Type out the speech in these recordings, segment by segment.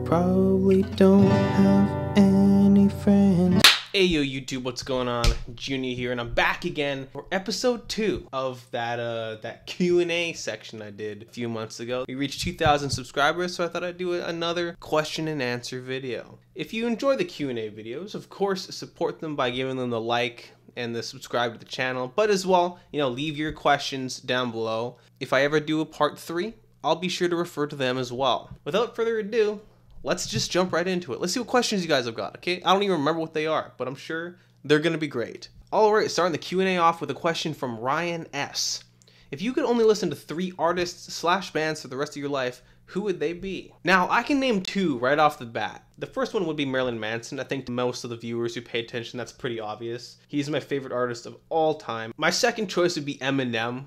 probably don't have any friends. Hey yo YouTube, what's going on? Juniio here, and I'm back again for episode 2 of that Q&A section I did a few months ago. We reached 2,000 subscribers, so I thought I'd do another question and answer video. If you enjoy the Q&A videos, of course support them by giving them the like and the subscribe to the channel, but as well, leave your questions down below. If I ever do a part 3, I'll be sure to refer to them as well. Without further ado, let's just jump right into it. Let's see what questions you guys have got, okay? I don't even remember what they are, but I'm sure they're gonna be great. Alright, starting the Q&A off with a question from Ryan S. If you could only listen to 3 artists / bands for the rest of your life, who would they be? Now, I can name 2 right off the bat. The first one would be Marilyn Manson. I think to most of the viewers who pay attention, that's pretty obvious. He's my favorite artist of all time. My second choice would be Eminem.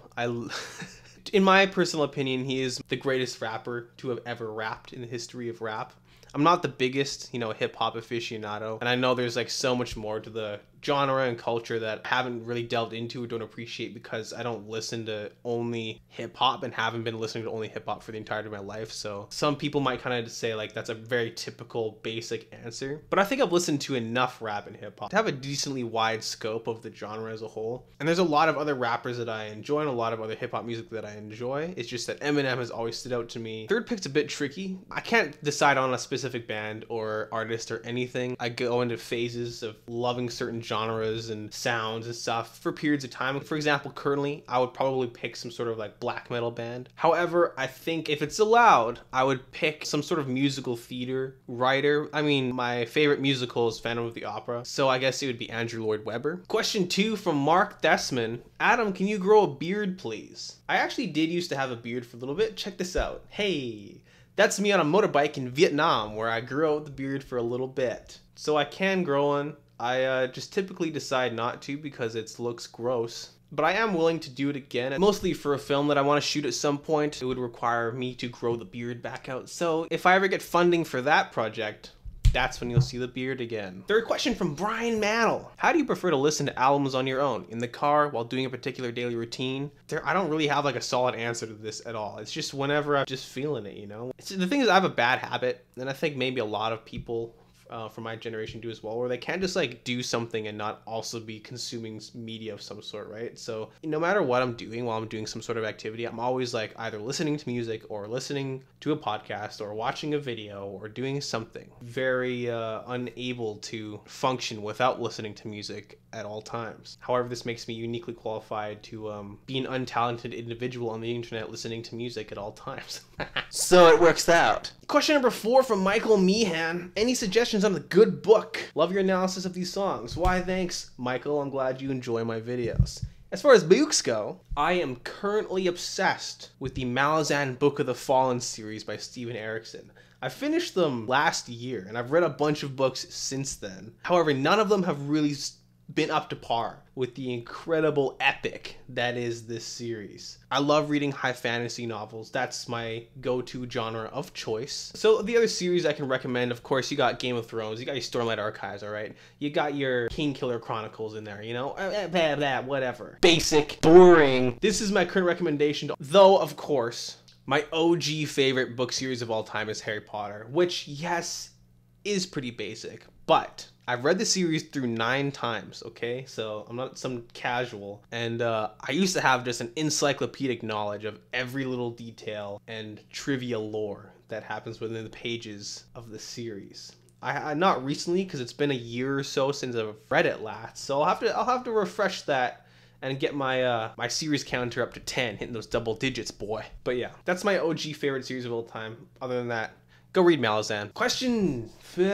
In my personal opinion, he is the greatest rapper to have ever rapped in the history of rap. I'm not the biggest, hip-hop aficionado, and I know there's like so much more to the genre and culture that I haven't really delved into or don't appreciate because I don't listen to only hip-hop and haven't been listening to only hip-hop for the entirety of my life. So some people might kind of say like that's a very typical basic answer, but I think I've listened to enough rap and hip-hop to have a decently wide scope of the genre as a whole. And there's a lot of other rappers that I enjoy and a lot of other hip-hop music that I enjoy. It's just that Eminem has always stood out to me. Third pick's a bit tricky. I can't decide on a specific band or artist or anything. I go into phases of loving certain genres and sounds and stuff for periods of time. For example, currently I would probably pick some sort of like black metal band. However, I think if it's allowed, I would pick some sort of musical theater writer. I mean, my favorite musical is Phantom of the Opera, so I guess it would be Andrew Lloyd Webber. Question 2 from Mark Desmond. Adam, can you grow a beard, please? I actually did used to have a beard for a little bit. Check this out. Hey, that's me on a motorbike in Vietnam where I grew out the beard for a little bit. So I can grow one. I just typically decide not to because it looks gross. But I am willing to do it again, mostly for a film that I want to shoot at some point. It would require me to grow the beard back out. So if I ever get funding for that project, that's when you'll see the beard again. Third question from Brian Mannell. How do you prefer to listen to albums on your own? In the car, while doing a particular daily routine? I don't really have like a solid answer to this at all. It's just whenever I'm just feeling it, The thing is, I have a bad habit, and I think maybe a lot of people from my generation do as well, where they can't just like do something and not also be consuming media of some sort, right? So no matter what I'm doing while I'm doing some sort of activity, I'm always like either listening to music or listening to a podcast or watching a video or doing something. Very unable to function without listening to music at all times. However, this makes me uniquely qualified to be an untalented individual on the internet listening to music at all times. So it works out. Question number 4 from Michael Meehan. Any suggestions on a good book? Love your analysis of these songs. Why, thanks, Michael. I'm glad you enjoy my videos. As far as books go, I am currently obsessed with the Malazan Book of the Fallen series by Steven Erikson. I finished them last year, and I've read a bunch of books since then. However, none of them have really been up to par with the incredible epic that is this series. I love reading high fantasy novels. That's my go-to genre of choice. So the other series I can recommend, of course, you got Game of Thrones, you got your Stormlight Archives, all right? You got your Kingkiller Chronicles in there, blah, blah, whatever. Basic, boring. This is my current recommendation, though, of course, my OG favorite book series of all time is Harry Potter, which, yes, is pretty basic, but I've read the series through 9 times, okay? So I'm not some casual. And I used to have just an encyclopedic knowledge of every little detail and trivia lore that happens within the pages of the series. I not recently, because it's been a year or so since I've read it last. So I'll have to refresh that and get my my series counter up to 10, hitting those double digits, boy. But yeah, that's my OG favorite series of all time. Other than that, go read Malazan. Question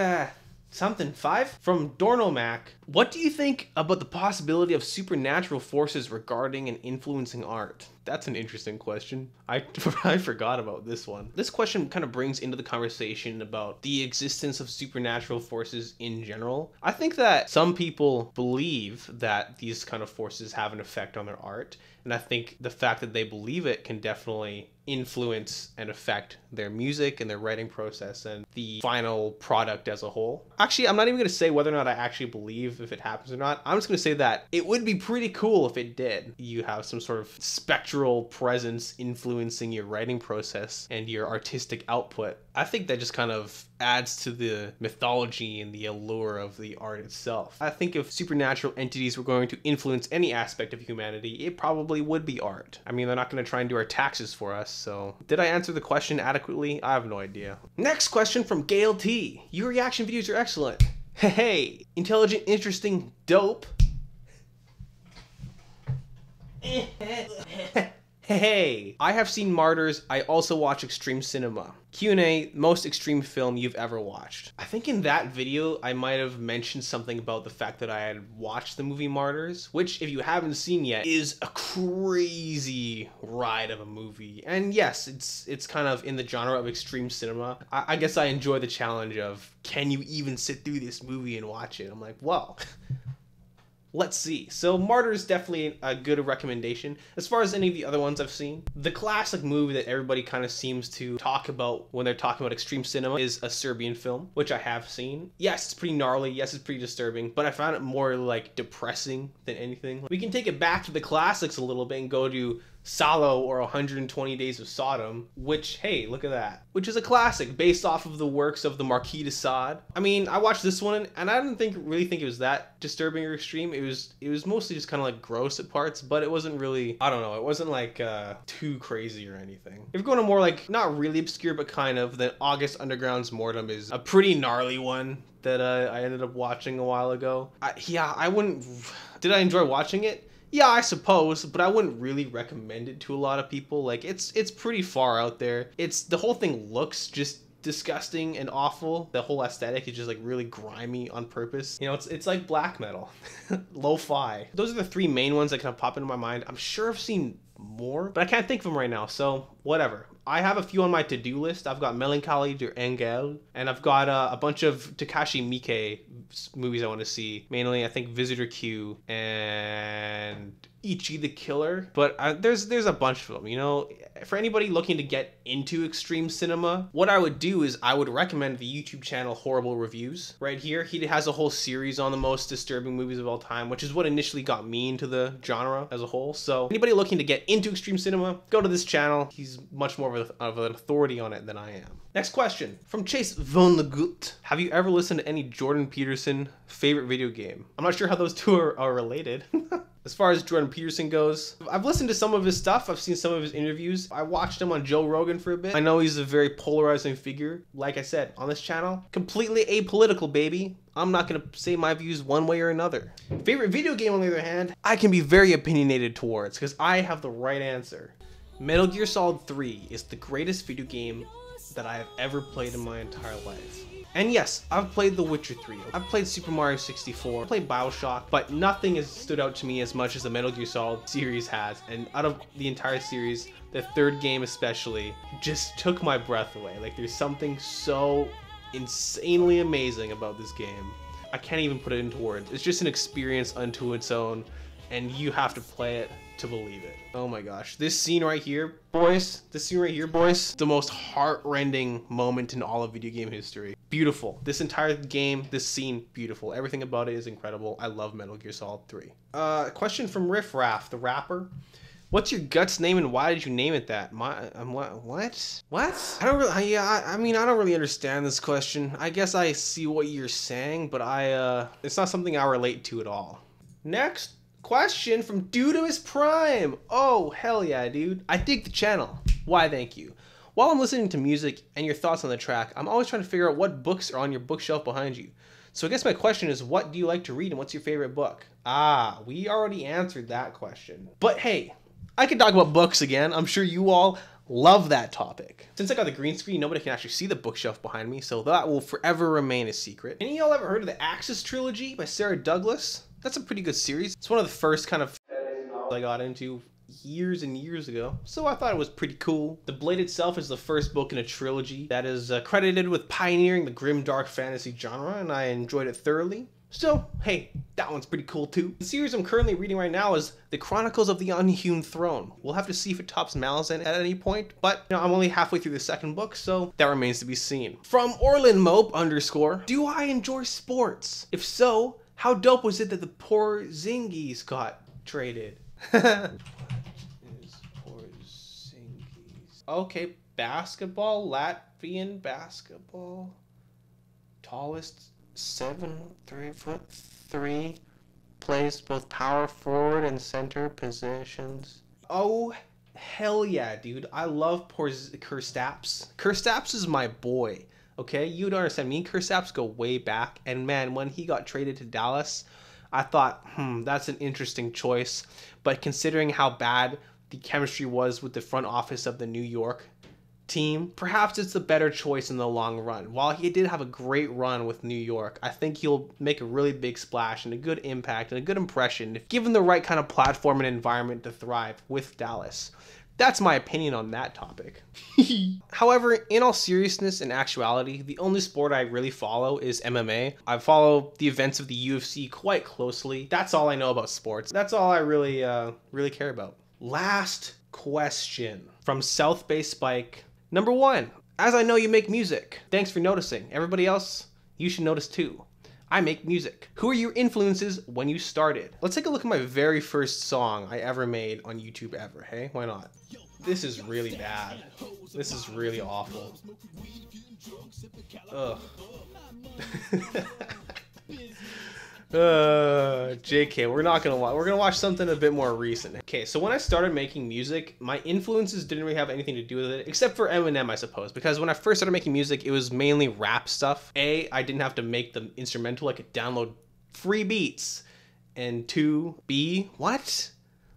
5 from Dornomac. What do you think about the possibility of supernatural forces regarding and influencing art? That's an interesting question. I forgot about this one. This question kind of brings into the conversation about the existence of supernatural forces in general. I think that some people believe that these kind of forces have an effect on their art, and I think the fact that they believe it can definitely influence and affect their music and their writing process and the final product as a whole. Actually, I'm not even going to say whether or not I actually believe if it happens or not. I'm just going to say that it would be pretty cool if it did. You have some sort of spectral presence influencing your writing process and your artistic output. I think that just kind of adds to the mythology and the allure of the art itself. I think if supernatural entities were going to influence any aspect of humanity, it probably would be art. I mean, they're not going to try and do our taxes for us, so did I answer the question adequately? I have no idea. Next question from Gail T. Your reaction videos are excellent. Hey, intelligent, interesting, dope. Hey, I have seen Martyrs. I also watch extreme cinema. Q&A, most extreme film you've ever watched. I think in that video, I might have mentioned something about the fact that I had watched the movie Martyrs, which if you haven't seen yet, is a crazy ride of a movie. And yes, it's kind of in the genre of extreme cinema. I guess I enjoy the challenge of, can you even sit through this movie and watch it? I'm like, well, let's see. So Martyrs is definitely a good recommendation. As far as any of the other ones I've seen, the classic movie that everybody kind of seems to talk about when they're talking about extreme cinema is a Serbian film, which I have seen. Yes, it's pretty gnarly. Yes, it's pretty disturbing, but I found it more like depressing than anything. We can take it back to the classics a little bit and go to Salo or 120 Days of Sodom, which, hey, look at that, which is a classic based off of the works of the Marquis de Sade. I mean, I watched this one and I didn't really think it was that disturbing or extreme. It was mostly just kind of like gross at parts, but it wasn't really, I don't know, it wasn't like too crazy or anything. If you're going to more like, not really obscure, but kind of, then August Underground's Mortem is a pretty gnarly one that I ended up watching a while ago. Did I enjoy watching it? Yeah, I suppose, but I wouldn't really recommend it to a lot of people. Like, it's pretty far out there. The whole thing looks just disgusting and awful. The whole aesthetic is just like really grimy on purpose. You know, it's like black metal, lo-fi. Those are the three main ones that kind of pop into my mind. I'm sure I've seen more, but I can't think of them right now, so whatever. I have a few on my to-do list. I've got Melancholy de Engel, and I've got a bunch of Takashi Miike movies I want to see. Mainly, I think Visitor Q and Ichi the Killer. But there's a bunch of them, you know. For anybody looking to get into extreme cinema, what I would do is I would recommend the YouTube channel Horrible Reviews. Right here, he has a whole series on the most disturbing movies of all time, which is what initially got me into the genre as a whole. So anybody looking to get into extreme cinema, go to this channel. He's much more of an authority on it than I am. Next question from Chase Von Legut. Have you ever listened to any Jordan Peterson favorite video game? I'm not sure how those two are related. As far as Jordan Peterson goes, I've listened to some of his stuff. I've seen some of his interviews. I watched him on Joe Rogan for a bit. I know he's a very polarizing figure. Like I said, on this channel, completely apolitical, baby. I'm not going to say my views one way or another. Favorite video game, on the other hand, I can be very opinionated towards because I have the right answer. Metal Gear Solid 3 is the greatest video game that I have ever played in my entire life. And yes, I've played The Witcher 3, I've played Super Mario 64, I've played Bioshock, but nothing has stood out to me as much as the Metal Gear Solid series has. And out of the entire series, the third game especially, just took my breath away. Like, there's something so insanely amazing about this game. I can't even put it into words. It's just an experience unto its own, and you have to play it to believe it. Oh my gosh, this scene right here, boys, the most heart-rending moment in all of video game history. Beautiful. This entire game, this scene, beautiful. Everything about it is incredible. I love Metal Gear Solid 3. Question from Riff Raff, the rapper. What's your guts name and why did you name it that? What? I don't really, I mean, I don't really understand this question. I guess I see what you're saying, but it's not something I relate to at all. Next question from Dudemus Prime. Oh, hell yeah, dude. I dig the channel. Why, thank you. While I'm listening to music and your thoughts on the track, I'm always trying to figure out what books are on your bookshelf behind you. So I guess my question is, what do you like to read and what's your favorite book? Ah, we already answered that question. But hey, I could talk about books again. I'm sure you all love that topic. Since I got the green screen, nobody can actually see the bookshelf behind me, so that will forever remain a secret. Any of y'all ever heard of the Axis trilogy by Sarah Douglas? That's a pretty good series. It's one of the first kind of I got into years and years ago, so I thought it was pretty cool. The Blade itself is the first book in a trilogy that is credited with pioneering the grim dark fantasy genre, and I enjoyed it thoroughly. So, hey, that one's pretty cool too. The series I'm currently reading right now is The Chronicles of the Unhewn Throne. We'll have to see if it tops Malazan at any point, but I'm only halfway through the second book, so that remains to be seen. From Orlin Mope _ do I enjoy sports? If so, how dope was it that the poor Zingies got traded? What is Porzingis? Okay, basketball, Latvian basketball. Tallest 7'3", plays both power forward and center positions. Oh, hell yeah, dude. I love Kristaps. Kristaps is my boy, okay? You don't understand. Me and Kristaps go way back. And man, when he got traded to Dallas, I thought, that's an interesting choice. But considering how bad the chemistry was with the front office of the New York team, perhaps it's the better choice in the long run. While he did have a great run with New York, I think he'll make a really big splash and a good impact and a good impression if given the right kind of platform and environment to thrive with Dallas. That's my opinion on that topic. However, in all seriousness and actuality, the only sport I really follow is MMA. I follow the events of the UFC quite closely. That's all I know about sports. That's all I really care about. Last question from South Bay Spike. Number 1, as I know you make music. Thanks for noticing. Everybody else, you should notice too. I make music. Who are your influences when you started? Let's take a look at my very first song I ever made on YouTube ever, hey? Why not? This is really bad. This is really awful. Ugh. JK, we're gonna watch something a bit more recent. Okay, so when I started making music, my influences didn't really have anything to do with it, except for Eminem, I suppose, because when I first started making music, it was mainly rap stuff. A, I didn't have to make the instrumental, I could download free beats. And 2, B, what?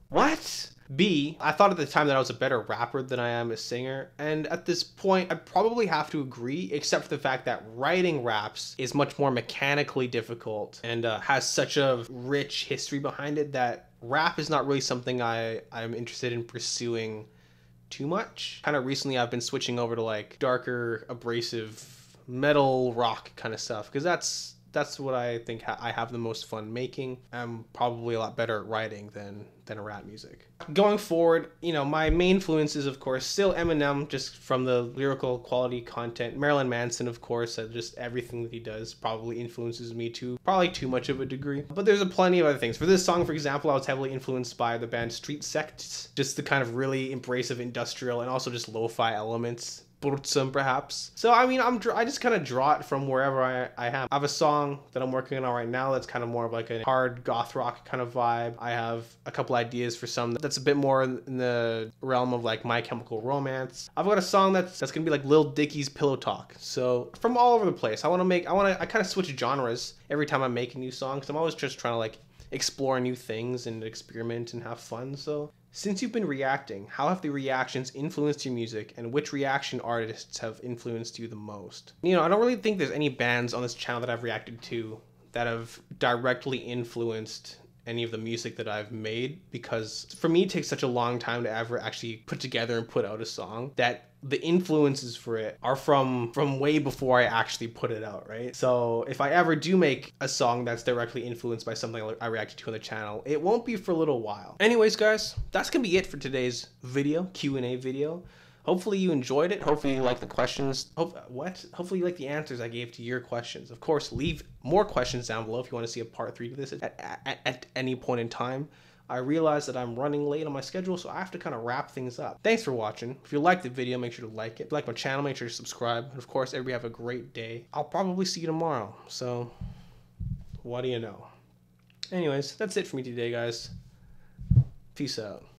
B, I thought at the time that I was a better rapper than I am a singer, and at this point, I probably have to agree, except for the fact that writing raps is much more mechanically difficult and has such a rich history behind it that rap is not really something I'm interested in pursuing too much. Kind of recently, I've been switching over to like darker, abrasive metal rock kind of stuff, because that's what I think I have the most fun making. I'm probably a lot better at writing than rap music. Going forward, my main influence is, of course, still Eminem, just from the lyrical quality content. Marilyn Manson, of course, just everything that he does probably influences me to probably too much of a degree. But there's plenty of other things. For this song, for example, I was heavily influenced by the band Street Sects, just the kind of really abrasive industrial and also just lo-fi elements. Burzum, perhaps. So I mean, I just kind of draw it from wherever I am. I have a song that I'm working on right now that's kind of more of like a hard goth rock kind of vibe. I have a couple ideas for some that's a bit more in the realm of like My Chemical Romance. I've got a song that's gonna be like Lil Dicky's Pillow Talk. So from all over the place. I kind of switch genres every time I make a new song, because I'm always just trying to like explore new things and experiment and have fun. So since you've been reacting, how have the reactions influenced your music, and which reaction artists have influenced you the most? I don't really think there's any bands on this channel that I've reacted to that have directly influenced any of the music that I've made, because for me it takes such a long time to ever actually put together and put out a song that the influences for it are from way before I actually put it out, right? So if I ever do make a song that's directly influenced by something I reacted to on the channel, it won't be for a little while. Anyways, guys, that's gonna be it for today's video, Q&A video. Hopefully you enjoyed it. Hopefully you like the questions. Hopefully you like the answers I gave to your questions. Of course, leave more questions down below if you want to see a part 3 to this at any point in time. I realize that I'm running late on my schedule, so I have to kind of wrap things up. Thanks for watching. If you liked the video, make sure to like it. If you like my channel, make sure to subscribe. And of course, everybody have a great day. I'll probably see you tomorrow. So, what do you know? Anyways, that's it for me today, guys. Peace out.